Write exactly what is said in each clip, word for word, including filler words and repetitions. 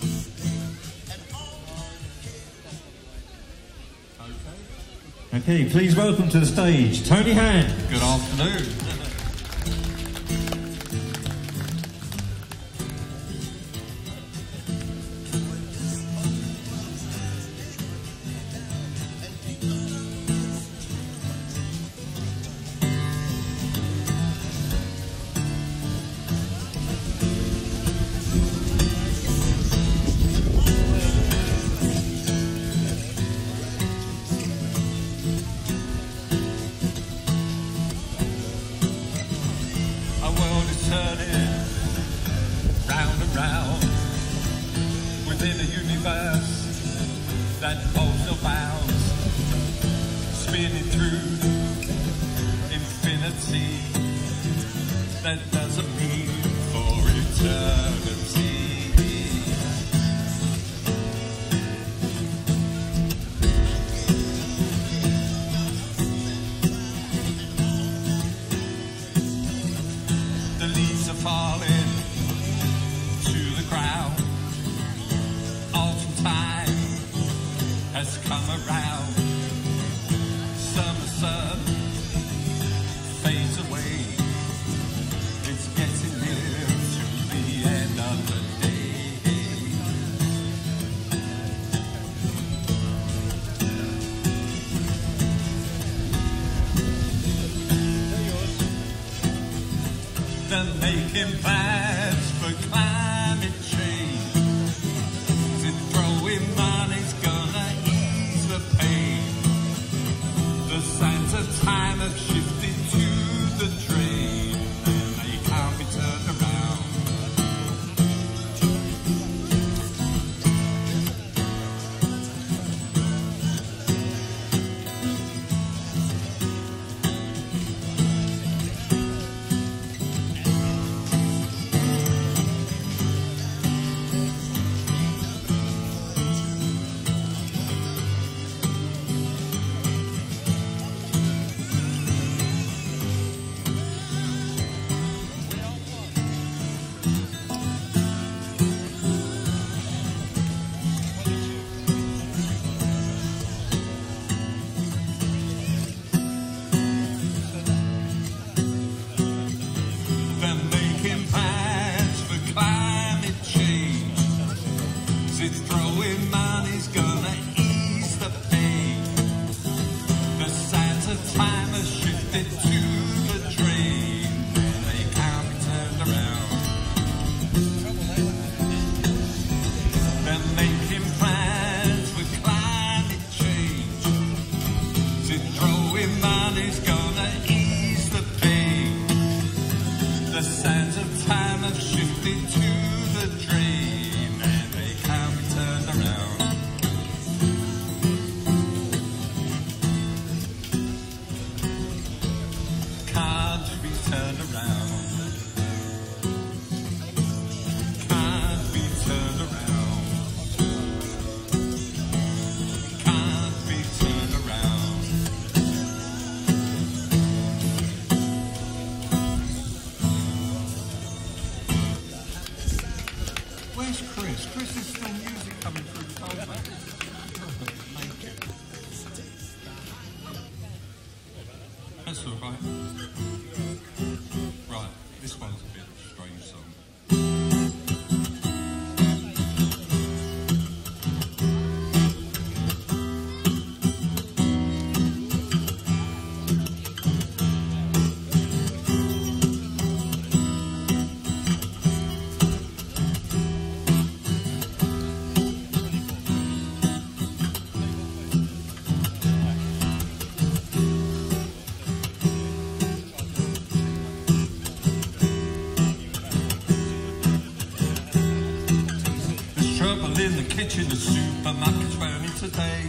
Okay, please welcome to the stage, Tony Hand. Good afternoon. Making plans for climate change. Is it throwing money's gonna ease the pain? The signs of time have shifted to the train, and they can't be turned around. In the kitchen, the supermarket's burning today.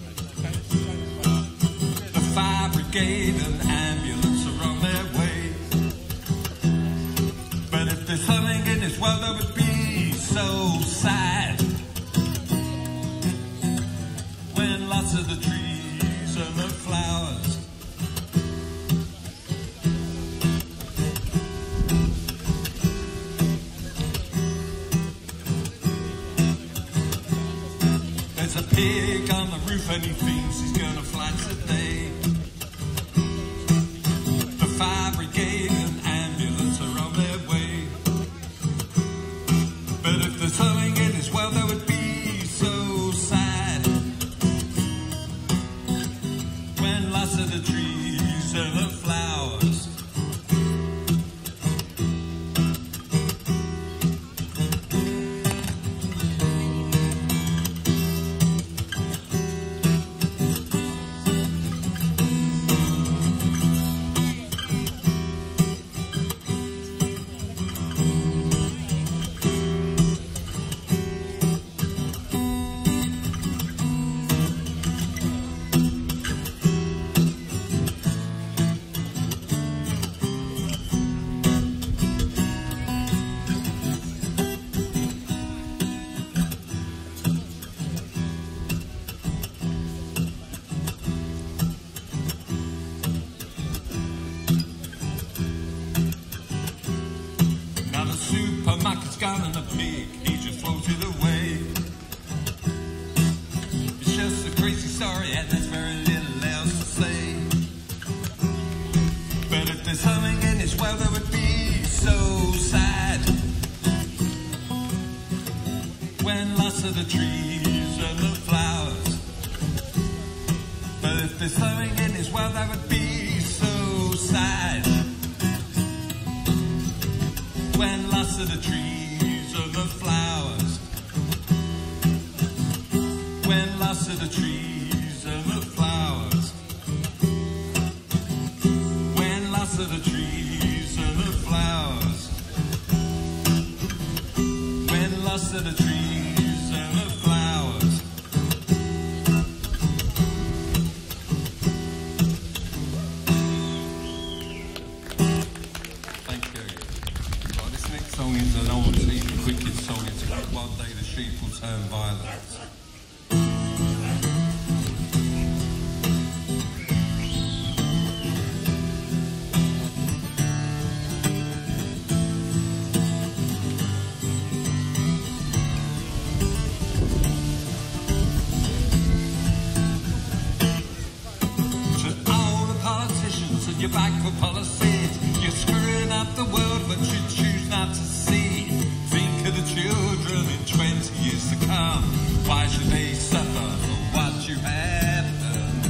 The fire brigade and ambulance are on their way. But if there's something in this world that would be so sad, when lots of the trees and the flowers a pig on the roof and he thinks he's gonna fly today. The fire brigade and ambulance are on their way. But if there's something in this world that would be so sad, when lots of the trees and the flowers supermarket's gone and the pig, he just floated away. It's just a crazy story and there's very little else to say. But if there's something in this world that would be so sad, when lots of the trees and the flowers. But if there's something in this world that would be so sad, when lots of the trees and the flowers, when lots of the trees and the flowers, when lots of the trees and the flowers, when lots of the trees and the flowers. Thank you. This next song is an old sheep, wicked song. It's about one day the sheep will turn violent. To all the politicians and your backward policies, you're screwing up the world, but you choose not to see. Think of the children in twenty years to come. Why should they suffer for what you have done?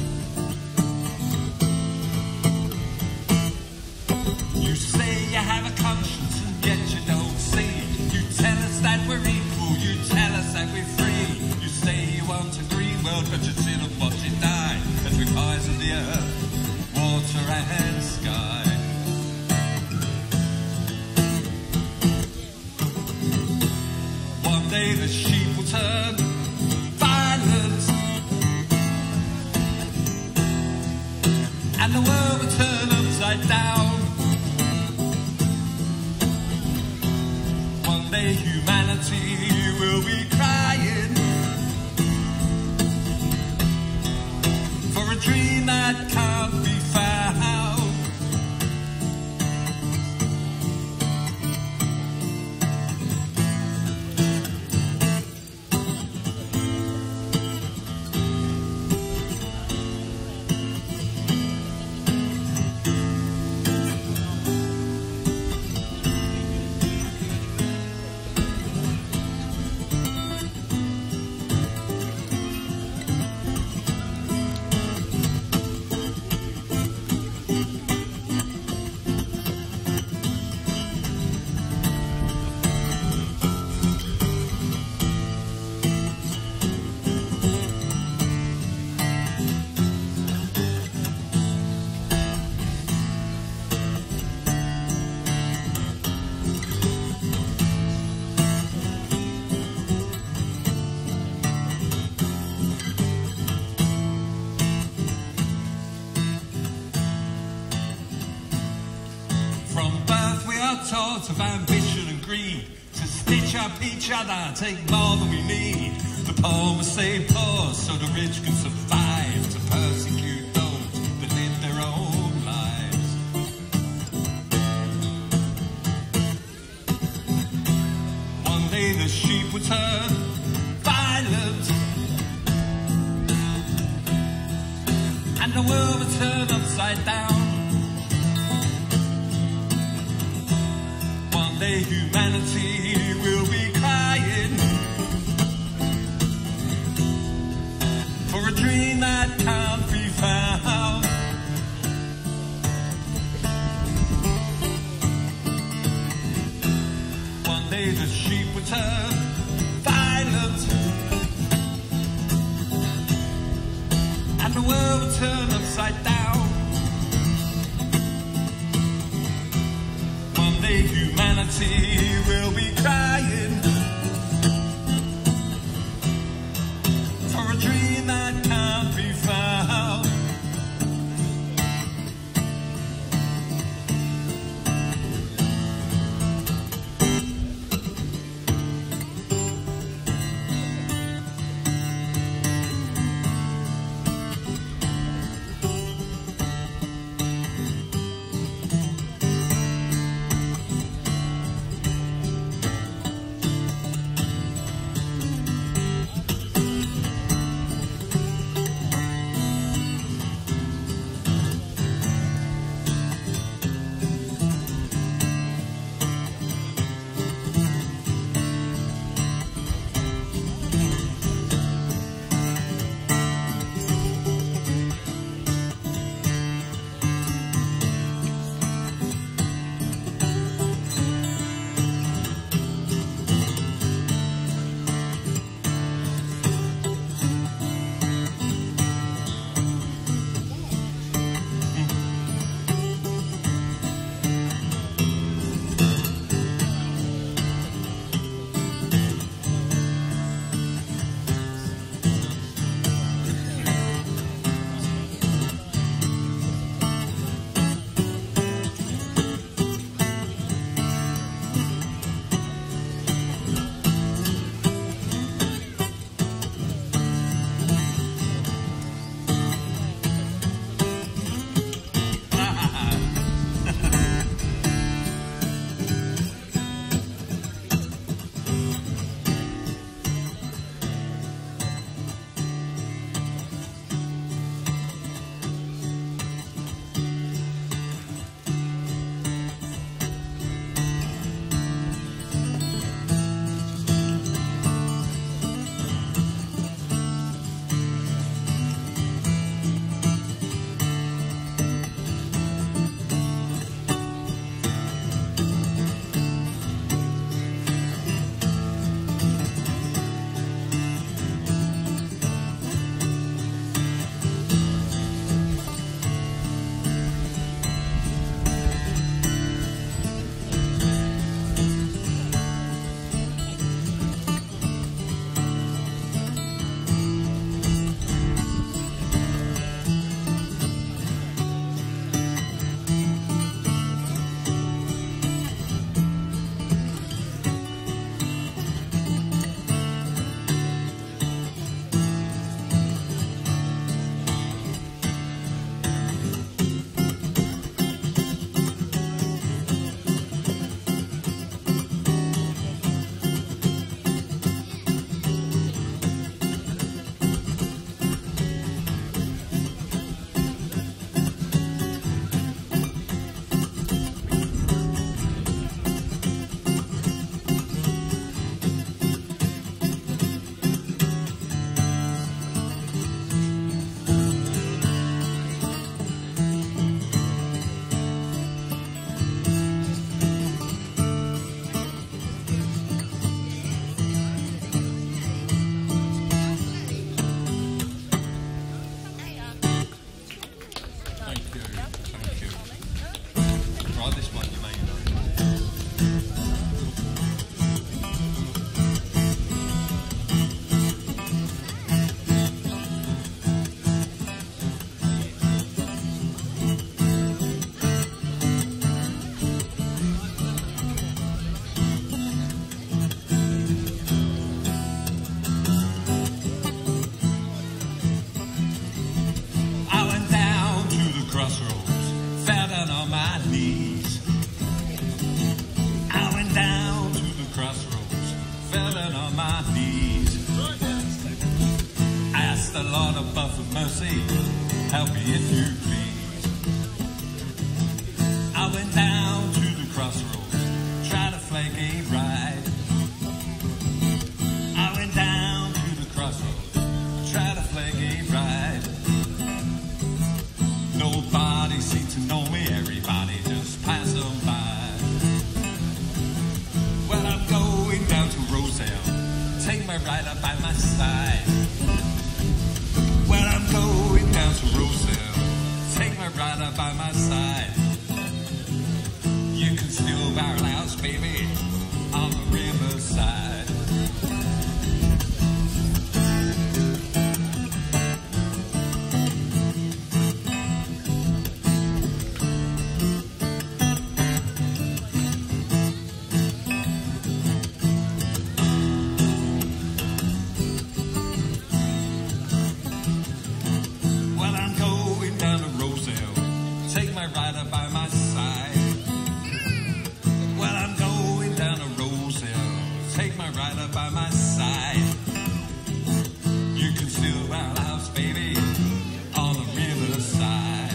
You say you have a conscience and yet you don't see. You tell us that we're equal, you tell us that we're free. You say you want a green world, but you sit and watch it die as we poison the earth, water and sky. One day the sheep will turn violent and the world will turn upside down. One day humanity will be crying for a dream that can't be found. Taught of ambition and greed, to stitch up each other, take more than we need. The poor must stay poor so the rich can survive, to persecute those that live their own lives. One day the sheep will turn violent the world will turn upside down. One day humanity will be crying for a dream that can't be found. One day the sheep will turn violent and the world will turn upside down. One day humanity will be crying for a dream that can't be found. the Lord above for mercy. help me if you please. I went down to the crossroads, tried to flank a ride. I went down to the crossroads, tried to flank a ride. Nobody seemed to know me, everybody just passed them by. Well, I'm going down to Roselle, take my rider by my side. Well, I'm going down to Roselle, take my rider by my side. You can still barrel house, baby, on the riverside. Well, I'm going down to Roselle, take my rider by my side. Well, I'm going down to Roselle, take my rider by my side. You can still barrel house, baby, on the riverside.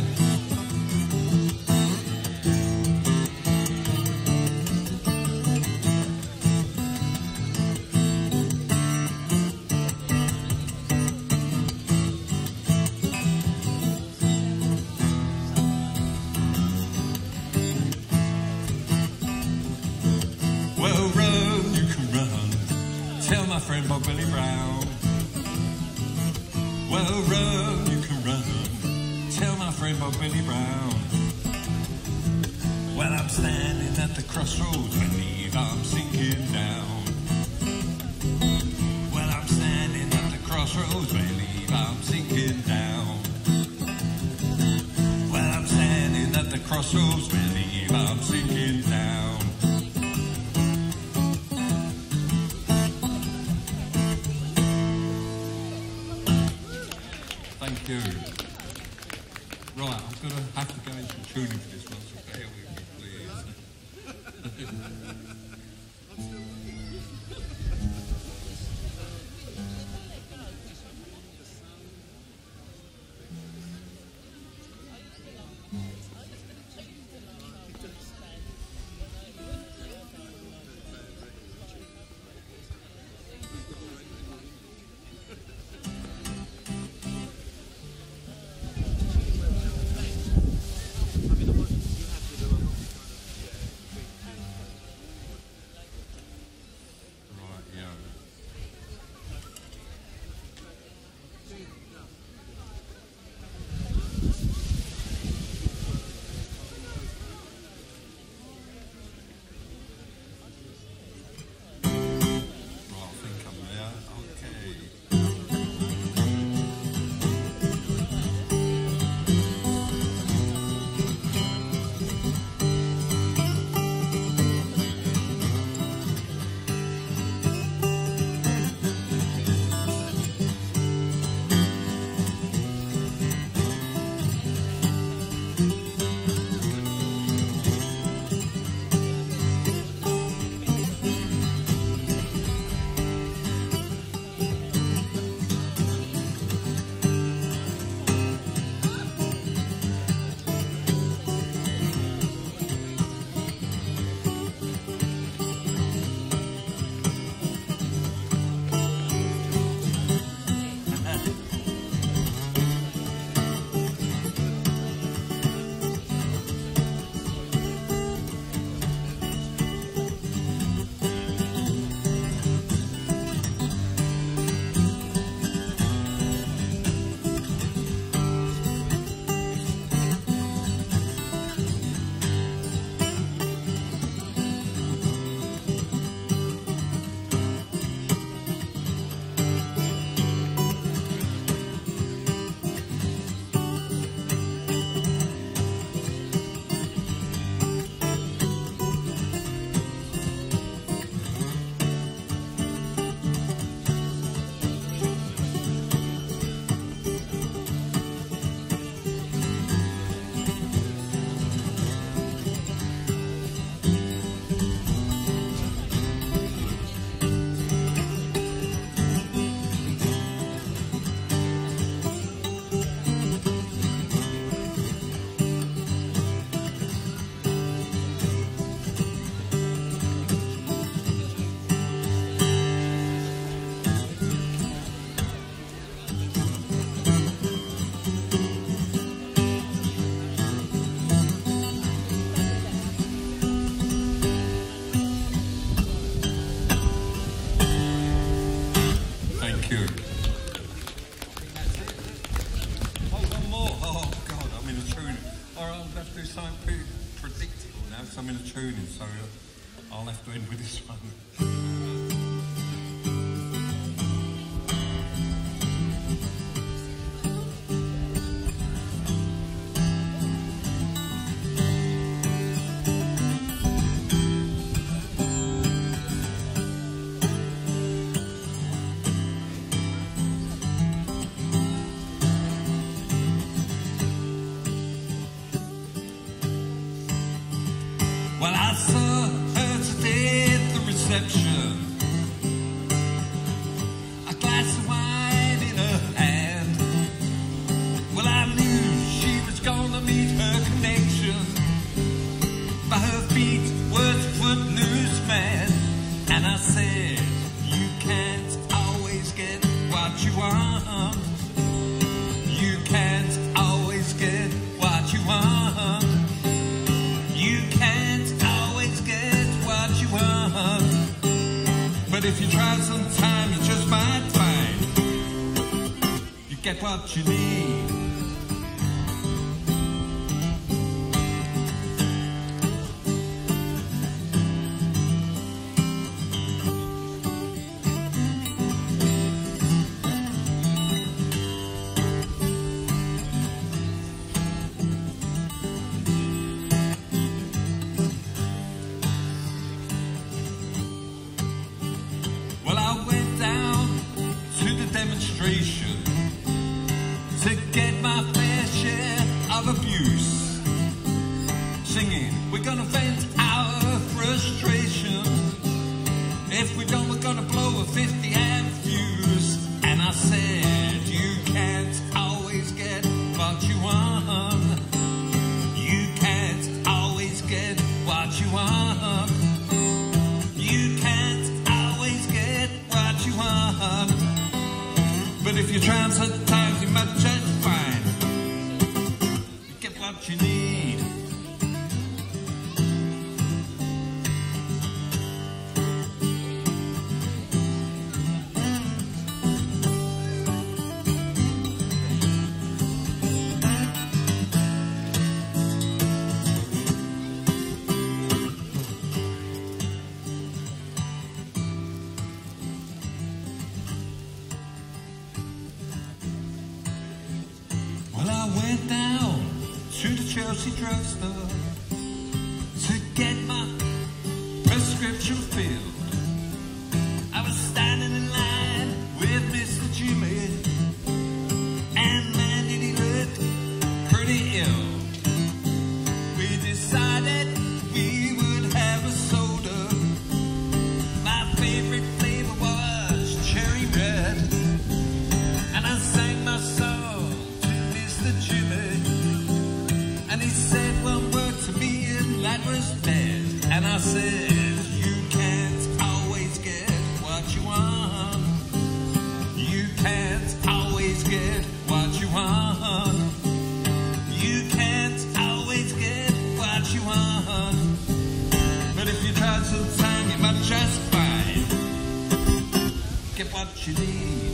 Well, run, you can run, tell my friend Bob Billy Brown. Well, run, you can run, tell my friend Bob Billy Brown. Well, I'm standing at the crossroads, believe I'm sinking down. Well, I'm standing at the crossroads, believe I'm sinking down. Well, I'm standing at the crossroads, believe I'm sinking down. Thank you. Right, I'm going to have to go into tuning for this one, so bear with me, please. Thank you. Oh, one more. Oh, God, I'm in a tuning. All right, I'll have to do something pretty predictable now because I'm in a tuning, so I'll have to end with this one. Well, I saw her today at the reception, a glass of wine in her hand. Well, I knew she was gonna meet her connection, but her feet were the footloose man. And I said, you can't always get what you want. You can't always get what you want. You can't always get what you want. But if you try sometime, you just might find you get what you need. Well, I went down to the demonstration to get my fair share of abuse, singing, we're gonna vent our frustration. If we don't, we're gonna blow a fifty amp fuse. And I said, you can't always get what you want. You can't always get what you want. You can't always get what you want. But if you try sometimes, you might just find you get what you need. Well, I went down to the Chelsea drugstore to get my prescription filled. I was standing in line with Mister Jimmy, and man, did he look pretty ill. We decided we would have a soda. My favorite flavor was cherry red, and I sang my song to Mister Jimmy, and he said one word to me, and that was dead. And I said, you can't always get what you want. You can't always get what you want. You can't always get what you want. But if you try sometime, you might just find get what you need.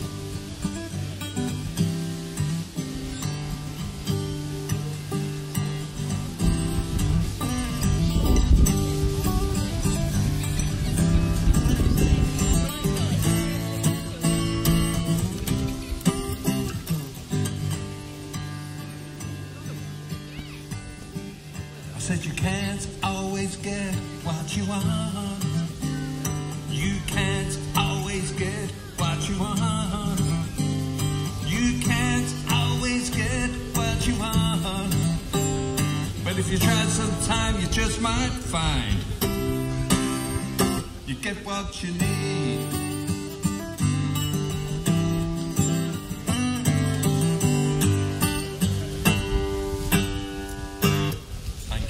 I said you can't always get what you want. You can't always get what you want. You can't always get what you want. But if you try sometime, you just might find you get what you need.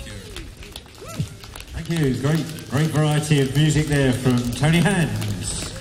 Thank you. Great, great variety of music there from Tony Hands.